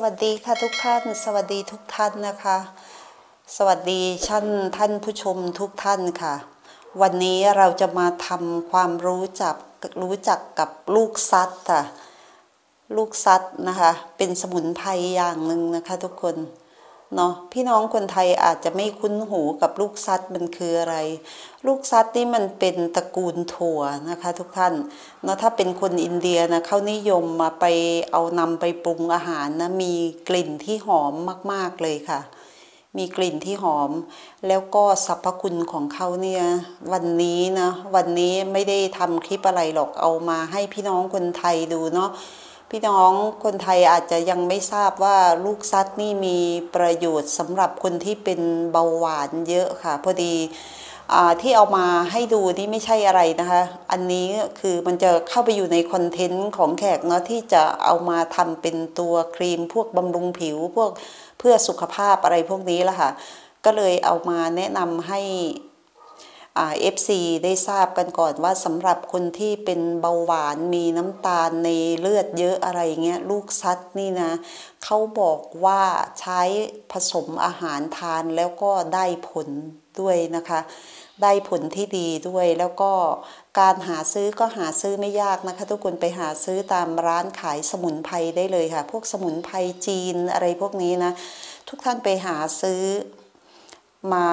วัสดีค่ะทุกท่านสวัสดีทุกท่านนะคะสวัสดีท่านผู้ชมทุกท่านค่ะวันนี้เราจะมาทำความรู้จักกับลูกซัดค่ะลูกซัดนะคะเป็นสมุนไพรอย่างหนึ่งนะคะทุกคนเนาะพี่น้องคนไทยอาจจะไม่คุ้นหูกับลูกซัดมันคืออะไรลูกซัดนี่มันเป็นตระกูลถั่วนะคะทุกท่านเนาะถ้าเป็นคนอินเดียนะเขานิยมมาไปเอานำไปปรุงอาหารนะมีกลิ่นที่หอมมากๆเลยค่ะมีกลิ่นที่หอมแล้วก็สรรพคุณของเขาเนี่ยวันนี้ไม่ได้ทำคลิปอะไรหรอกเอามาให้พี่น้องคนไทยดูเนาะพี่น้องคนไทยอาจจะยังไม่ทราบว่าลูกซัดนี่มีประโยชน์สำหรับคนที่เป็นเบาหวานเยอะค่ะพอดีที่เอามาให้ดูนี่ไม่ใช่อะไรนะคะอันนี้คือมันจะเข้าไปอยู่ในคอนเทนต์ของแขกเนาะที่จะเอามาทำเป็นตัวครีมพวกบำรุงผิวพวกเพื่อสุขภาพอะไรพวกนี้ละค่ะก็เลยเอามาแนะนำให้FC ได้ทราบกันก่อนว่าสำหรับคนที่เป็นเบาหวานมีน้ำตาลในเลือดเยอะอะไรเงี้ยลูกซัดนี่นะเขาบอกว่าใช้ผสมอาหารทานแล้วก็ได้ผลด้วยนะคะได้ผลที่ดีด้วยแล้วก็การหาซื้อก็หาซื้อไม่ยากนะคะทุกคนไปหาซื้อตามร้านขายสมุนไพรได้เลยค่ะพวกสมุนไพรจีนอะไรพวกนี้นะทุกท่านไปหาซื้อมา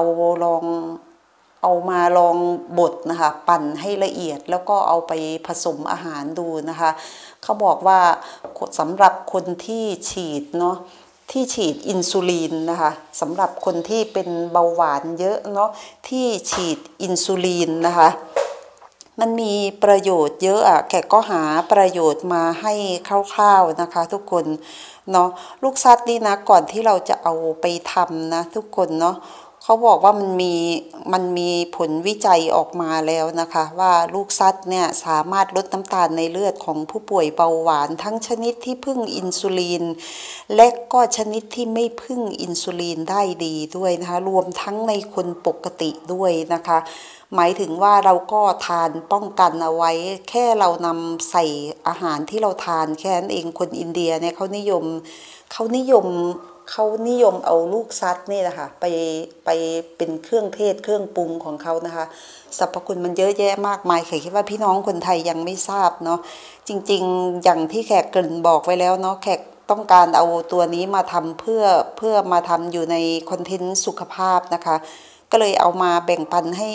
มาลองบดนะคะปั่นให้ละเอียดแล้วก็เอาไปผสมอาหารดูนะคะเขาบอกว่าสำหรับคนที่ฉีดเนาะที่ฉีดอินซูลินนะคะสำหรับคนที่เป็นเบาหวานเยอะเนาะที่ฉีดอินซูลินนะคะมันมีประโยชน์เยอะอ่ะแกก็หาประโยชน์มาให้คร่าวๆนะคะทุกคนเนาะลูกซัดนี่นะก่อนที่เราจะเอาไปทำนะทุกคนเนาะเขาบอกว่ามันมีผลวิจัยออกมาแล้วนะคะว่าลูกซัดเนี่ยสามารถลดน้ำตาลในเลือดของผู้ป่วยเบาหวานทั้งชนิดที่พึ่งอินซูลินและก็ชนิดที่ไม่พึ่งอินซูลินได้ดีด้วยนะคะรวมทั้งในคนปกติด้วยนะคะหมายถึงว่าเราก็ทานป้องกันเอาไว้แค่เรานำใส่อาหารที่เราทานแค่นั้นเองคนอินเดียเนี่ยเขานิยมเอาลูกซัดนี่นะคะไปเป็นเครื่องเทศเครื่องปรุงของเขานะคะสรรพคุณมันเยอะแยะมากมายแขกคิดว่าพี่น้องคนไทยยังไม่ทราบเนาะจริงๆอย่างที่แขกเกริ่นบอกไว้แล้วเนาะแขกต้องการเอาตัวนี้มาทำเพื่อมาทำอยู่ในคอนเทนต์สุขภาพนะคะก็เลยเอามาแบ่งปันให้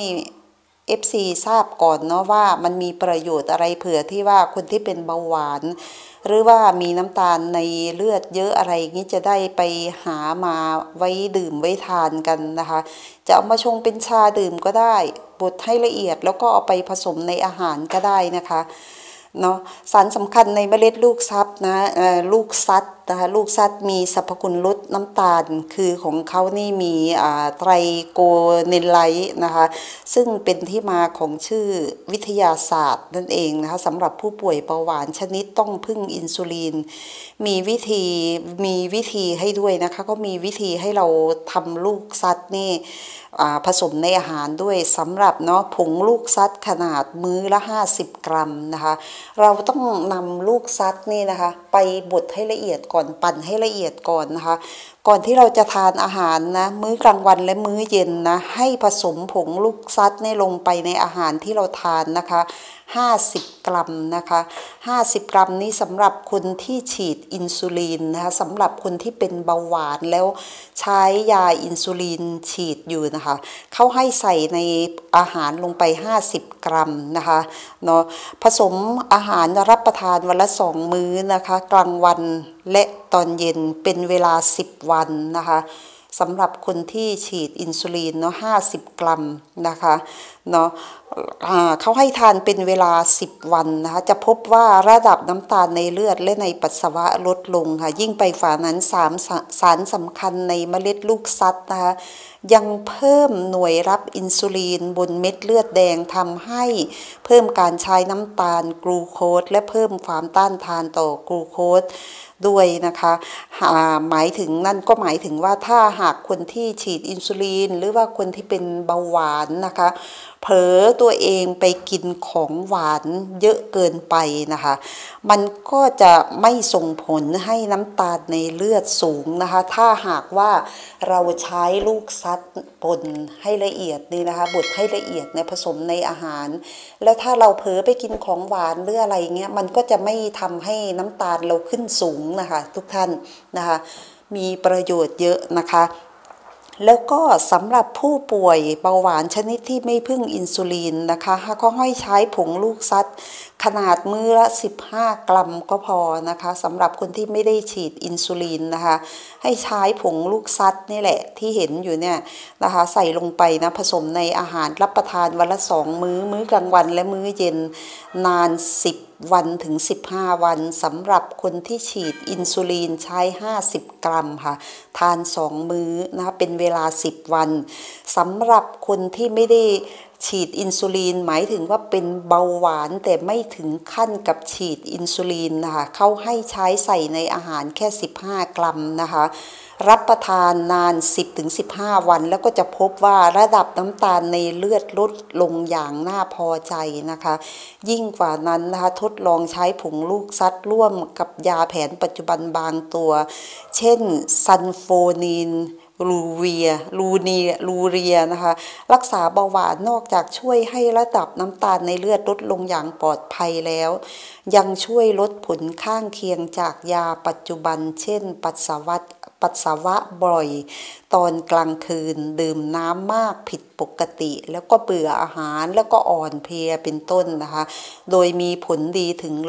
FC ทราบก่อนเนาะว่ามันมีประโยชน์อะไรเผื่อที่ว่าคนที่เป็นเบาหวานหรือว่ามีน้ำตาลในเลือดเยอะอะไรงี้จะได้ไปหามาไว้ดื่มไว้ทานกันนะคะจะเอามาชงเป็นชาดื่มก็ได้บดให้ละเอียดแล้วก็เอาไปผสมในอาหารก็ได้นะคะเนาะสารสำคัญในเมล็ดลูกซัดนะลูกซัดนะคะลูกซัดมีสรรพคุณลดน้ำตาลคือของเขานี่มีไตรโกเนไลท์นะคะซึ่งเป็นที่มาของชื่อวิทยาศาสตร์นั่นเองนะคะสำหรับผู้ป่วยเบาหวานชนิดต้องพึ่งอินซูลินมีวิธีให้ด้วยนะคะก็มีวิธีให้เราทำลูกซัดนี่ผสมในอาหารด้วยสำหรับเนาะผงลูกซัดขนาดมื้อละ50 กรัมนะคะเราต้องนำลูกซัดนี่นะคะไปบดให้ละเอียดก่อนปั่นให้ละเอียดก่อนนะคะก่อนที่เราจะทานอาหารนะมื้อกลางวันและมื้อเย็นนะให้ผสมผงลูกซัดนี่ลงไปในอาหารที่เราทานนะคะ50 กรัมนะคะ50 กรัมนี้สำหรับคนที่ฉีดอินซูลินนะคะสำหรับคนที่เป็นเบาหวานแล้วใช้ยาอินซูลินฉีดอยู่นะคะเขาให้ใส่ในอาหารลงไป50 กรัมนะคะเนาะผสมอาหารรับประทานวันละ2 มื้อนะคะกลางวันและตอนเย็นเป็นเวลา10 วันนะคะสำหรับคนที่ฉีดอินซูลินเนาะ50 กรัมนะคะเนาะเขาให้ทานเป็นเวลา10 วันนะคะจะพบว่าระดับน้ำตาลในเลือดและในปัสสาวะลดลงค่ะยิ่งไปฝ่านั้นสารสำคัญในเมล็ดลูกซัดนะคะยังเพิ่มหน่วยรับอินซูลินบนเม็ดเลือดแดงทำให้เพิ่มการใช้น้ำตาลกลูโคสและเพิ่มความต้านทานต่อกลูโคสด้วยนะคะหมายถึงว่าถ้าหากคนที่ฉีดอินซูลินหรือว่าคนที่เป็นเบาหวานนะคะเผลอตัวเองไปกินของหวานเยอะเกินไปนะคะมันก็จะไม่ส่งผลให้น้ำตาลในเลือดสูงนะคะถ้าหากว่าเราใช้ลูกซัดป่นให้ละเอียดนี่นะคะบดให้ละเอียดในผสมในอาหารแล้วถ้าเราเผลอไปกินของหวานหรืออะไรเงี้ยมันก็จะไม่ทำให้น้ำตาลเราขึ้นสูงนะคะทุกท่านนะคะมีประโยชน์เยอะนะคะแล้วก็สำหรับผู้ป่วยเบาหวานชนิดที่ไม่พึ่งอินซูลินนะคะก็ให้ใช้ผงลูกซัดขนาดมื้อละ15 กรัมก็พอนะคะสำหรับคนที่ไม่ได้ฉีดอินซูลินนะคะให้ใช้ผงลูกซัดนี่แหละที่เห็นอยู่เนี่ยนะคะใส่ลงไปนะผสมในอาหารรับประทานวันละ2 มื้อมื้อกลางวันและมื้อเย็นนาน10 วันถึง15 วันสำหรับคนที่ฉีดอินซูลินใช้50 กรัมค่ะทาน2 มื้อนะคะเป็นเวลา10 วันสำหรับคนที่ไม่ได้ฉีดอินซูลินหมายถึงว่าเป็นเบาหวานแต่ไม่ถึงขั้นกับฉีดอินซูลินนะคะเขาให้ใช้ใส่ในอาหารแค่15 กรัมนะคะรับประทานนาน10-15 วันแล้วก็จะพบว่าระดับน้ำตาลในเลือดลดลงอย่างน่าพอใจนะคะยิ่งกว่านั้นนะคะทดลองใช้ผงลูกซัดร่วมกับยาแผนปัจจุบันบางตัวเช่นซันโฟนีนลูเรียนะคะรักษาเบาหวานนอกจากช่วยให้ระดับน้ำตาลในเลือดลดลงอย่างปลอดภัยแล้วยังช่วยลดผลข้างเคียงจากยาปัจจุบันเช่นปัสสาวะบ่อยตอนกลางคืนดื่มน้ำมากผิดปกติแล้วก็เบื่ออาหารแล้วก็อ่อนเพลียเป็นต้นนะคะโดยมีผลดีถึง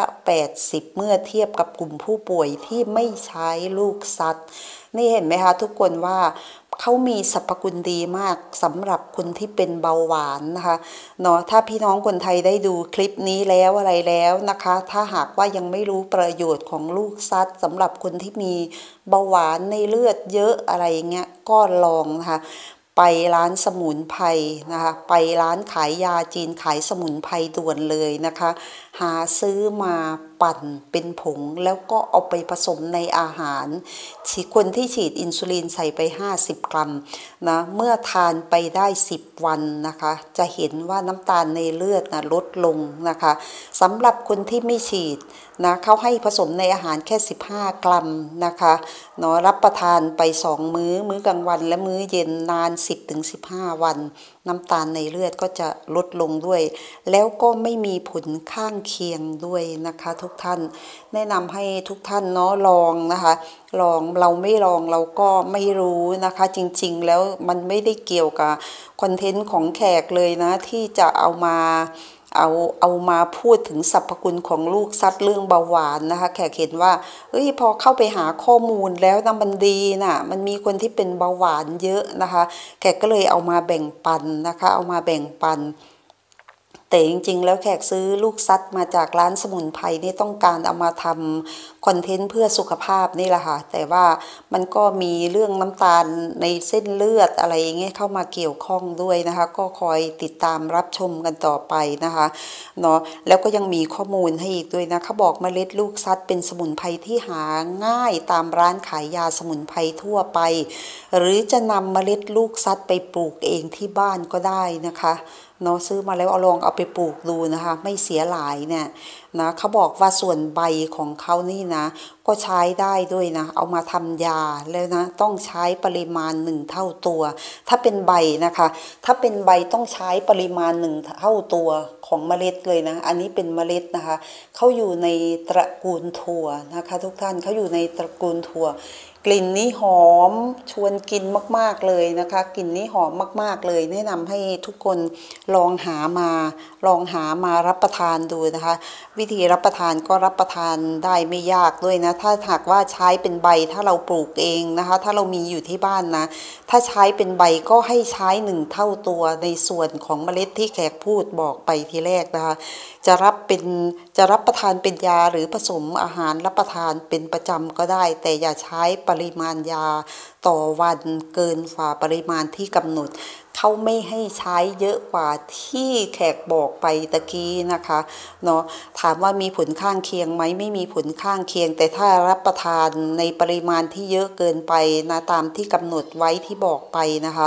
80%เมื่อเทียบกับกลุ่มผู้ป่วยที่ไม่ใช้ลูกซัดนี่เห็นไหมคะทุกคนว่าเขามีสรรพคุณดีมากสำหรับคนที่เป็นเบาหวานนะคะเนาะถ้าพี่น้องคนไทยได้ดูคลิปนี้แล้วอะไรแล้วนะคะถ้าหากว่ายังไม่รู้ประโยชน์ของลูกซัดสำหรับคนที่มีเบาหวานในเลือดเยอะอะไรเงี้ยก็ลองนะคะไปร้านสมุนไพรนะคะไปร้านขายยาจีนขายสมุนไพรด่วนเลยนะคะหาซื้อมาปั่นเป็นผงแล้วก็เอาไปผสมในอาหารคนที่ฉีดอินซูลินใส่ไป50 กรัมนะเมื่อทานไปได้10 วันนะคะจะเห็นว่าน้ำตาลในเลือดนะลดลงนะคะสำหรับคนที่ไม่ฉีดนะเขาให้ผสมในอาหารแค่15 กรัมนะคะเนาะรับประทานไป2 มื้อกลางวันและมื้อเย็นนาน10-15 วันน้ำตาลในเลือดก็จะลดลงด้วยแล้วก็ไม่มีผลข้างเคียงด้วยนะคะทุกท่านแนะนำให้ทุกท่านเนาะลองนะคะลองเราไม่ลองเราก็ไม่รู้นะคะจริงๆแล้วมันไม่ได้เกี่ยวกับคอนเทนต์ของแขกเลยนะที่จะเอามาพูดถึงสรรพคุณของลูกซัดเรื่องเบาหวานนะคะแขกเห็นว่าพอเข้าไปหาข้อมูลแล้วนะมันดีนะมันมีคนที่เป็นเบาหวานเยอะนะคะแขกก็เลยเอามาแบ่งปันนะคะเอามาแบ่งปันแต่จริงๆแล้วแขกซื้อลูกซัดมาจากร้านสมุนไพรนี่ต้องการเอามาทำคอนเทนต์เพื่อสุขภาพนี่แหละค่ะแต่ว่ามันก็มีเรื่องน้ำตาลในเส้นเลือดอะไรอย่างเงี้ยเข้ามาเกี่ยวข้องด้วยนะคะก็คอยติดตามรับชมกันต่อไปนะคะเนาะแล้วก็ยังมีข้อมูลให้อีกด้วยนะเขาบอกเมล็ดลูกซัดเป็นสมุนไพรที่หาง่ายตามร้านขายยาสมุนไพรทั่วไปหรือจะนำเมล็ดลูกซัดไปปลูกเองที่บ้านก็ได้นะคะเนาะซื้อมาแล้วลองเอาไปปลูกดูนะคะไม่เสียหลายเนี่ยนะเขาบอกว่าส่วนใบของเขานี่นะก็ใช้ได้ด้วยนะเอามาทำยาแล้วนะต้องใช้ปริมาณ1 เท่าตัวถ้าเป็นใบนะคะถ้าเป็นใบต้องใช้ปริมาณ1 เท่าตัวของเมล็ดเลยนะอันนี้เป็นเมล็ดนะคะเขาอยู่ในตระกูลถั่วนะคะทุกท่านเขาอยู่ในตระกูลถั่วกลิ่นนี้หอมชวนกินมากๆเลยนะคะกลิ่นนี้หอมมากๆเลยแนะนำให้ทุกคนลองหามารับประทานดูนะคะวิธีรับประทานก็รับประทานได้ไม่ยากด้วยนะถ้าหากว่าใช้เป็นใบถ้าเราปลูกเองนะคะถ้าเรามีอยู่ที่บ้านนะถ้าใช้เป็นใบก็ให้ใช้1 เท่าตัวในส่วนของเมล็ดที่แขกพูดบอกไปทีแรกนะคะจะรับประทานเป็นยาหรือผสมอาหารรับประทานเป็นประจำก็ได้แต่อย่าใช้ปริมาณยาต่อวันเกินฝ่าปริมาณที่กำหนดเขาไม่ให้ใช้เยอะกว่าที่แขกบอกไปตะกี้นะคะเนาะถามว่ามีผลข้างเคียงไหมไม่มีผลข้างเคียงแต่ถ้ารับประทานในปริมาณที่เยอะเกินไปนะตามที่กำหนดไว้ที่บอกไปนะคะ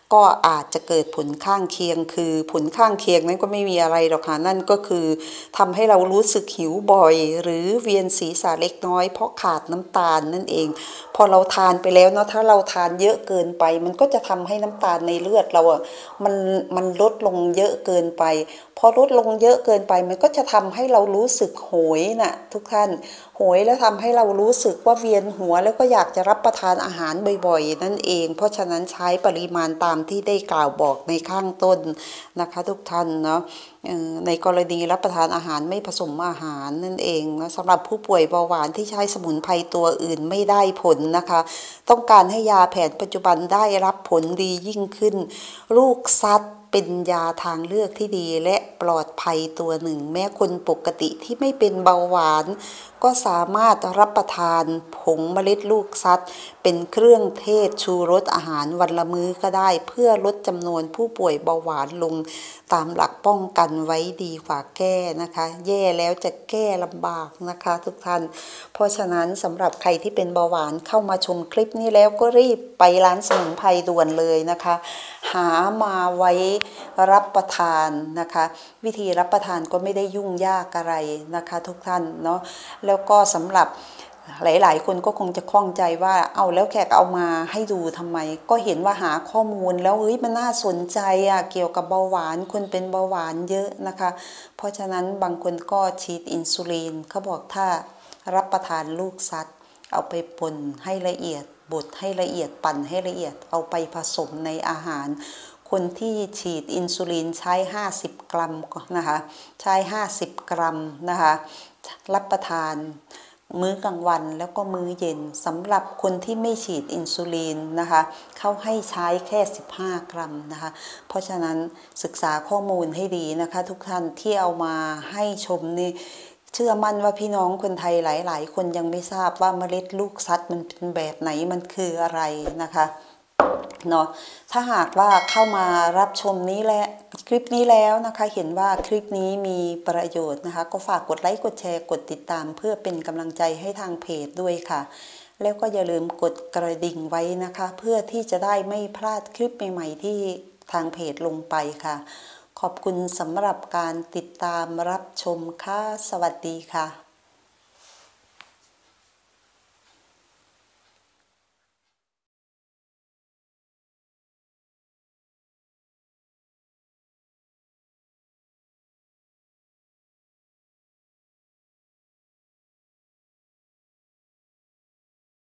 ก็อาจจะเกิดผลข้างเคียงคือผลข้างเคียงนั้นก็ไม่มีอะไรหรอกค่ะนั่นก็คือทำให้เรารู้สึกหิวบ่อยหรือเวียนศีรษะเล็กน้อยเพราะขาดน้ำตาลนั่นเองพอเราทานไปแล้วเนาะถ้าเราทานเยอะเกินไปมันก็จะทำให้น้ำตาลในเลือดเราอ่ะมันลดลงเยอะเกินไปพอลดลงเยอะเกินไปมันก็จะทำให้เรารู้สึกโหยน่ะทุกท่านโหยแล้วทำให้เรารู้สึกว่าเวียนหัวแล้วก็อยากจะรับประทานอาหารบ่อยๆนั่นเองเพราะฉะนั้นใช้ปริมาณตามที่ได้กล่าวบอกในข้างต้นนะคะทุกท่านเนาะในกรณีรับประทานอาหารไม่ผสมอาหารนั่นเองนะสำหรับผู้ป่วยเบาหวานที่ใช้สมุนไพรตัวอื่นไม่ได้ผลนะคะต้องการให้ยาแผนปัจจุบันได้รับผลดียิ่งขึ้นลูกซัดเป็นยาทางเลือกที่ดีและปลอดภัยตัวหนึ่งแม้คนปกติที่ไม่เป็นเบาหวานก็สามารถรับประทานผงเมล็ดลูกซัดเป็นเครื่องเทศชูรสอาหารวันละมื้อก็ได้เพื่อลดจำนวนผู้ป่วยเบาหวานลงตามหลักป้องกันไว้ดีกว่าแก้นะคะแย่แล้วจะแก้ลำบากนะคะทุกท่านเพราะฉะนั้นสำหรับใครที่เป็นเบาหวานเข้ามาชมคลิปนี้แล้วก็รีบไปร้านสมุนไพรด่วนเลยนะคะหามาไว้รับประทานนะคะวิธีรับประทานก็ไม่ได้ยุ่งยากอะไรนะคะทุกท่านเนาะแล้วก็สำหรับหลายๆคนก็คงจะข้องใจว่าเอาแล้วแขกเอามาให้ดูทำไมก็เห็นว่าหาข้อมูลแล้วเฮ้ยมันน่าสนใจอะเกี่ยวกับเบาหวานคนเป็นเบาหวานเยอะนะคะเพราะฉะนั้นบางคนก็ฉีดอินซูลินเขาบอกถ้ารับประทานลูกซัดเอาไปป่นให้ละเอียดบดให้ละเอียดปั่นให้ละเอียดเอาไปผสมในอาหารคนที่ฉีดอินซูลินใช้50 กรัมนะคะใช้50 กรัมนะคะรับประทานมื้อกลางวันแล้วก็มื้อเย็นสำหรับคนที่ไม่ฉีดอินซูลินนะคะเขาให้ใช้แค่15 กรัมนะคะเพราะฉะนั้นศึกษาข้อมูลให้ดีนะคะทุกท่านที่เอามาให้ชมนี่เชื่อมั่นว่าพี่น้องคนไทยหลายๆคนยังไม่ทราบว่าเมล็ดลูกซัดมันเป็นแบบไหนมันคืออะไรนะคะเนาะถ้าหากว่าเข้ามารับชมนี้และคลิปนี้แล้วนะคะเห็นว่าคลิปนี้มีประโยชน์นะคะก็ฝากกดไลค์กดแชร์กดติดตามเพื่อเป็นกำลังใจให้ทางเพจด้วยค่ะแล้วก็อย่าลืมกดกระดิ่งไว้นะคะเพื่อที่จะได้ไม่พลาดคลิปใหม่ๆที่ทางเพจลงไปค่ะขอบคุณสำหรับการติดตามรับชมค่ะสวัสดีค่ะ